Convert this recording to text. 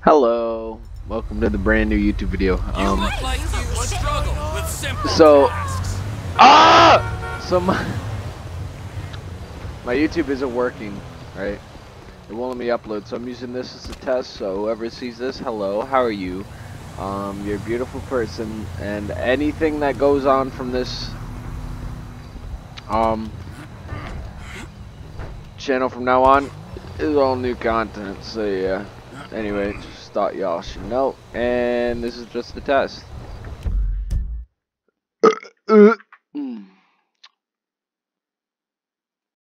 Hello, welcome to the brand new YouTube video. You look like you struggle with simple So, tasks. so my YouTube isn't working, right? It won't let me upload, so I'm using this as a test. So whoever sees this, hello, how are you? You're a beautiful person, and anything that goes on from this channel from now on is all new content. So yeah. Anyway, just thought y'all should know, and this is just the test.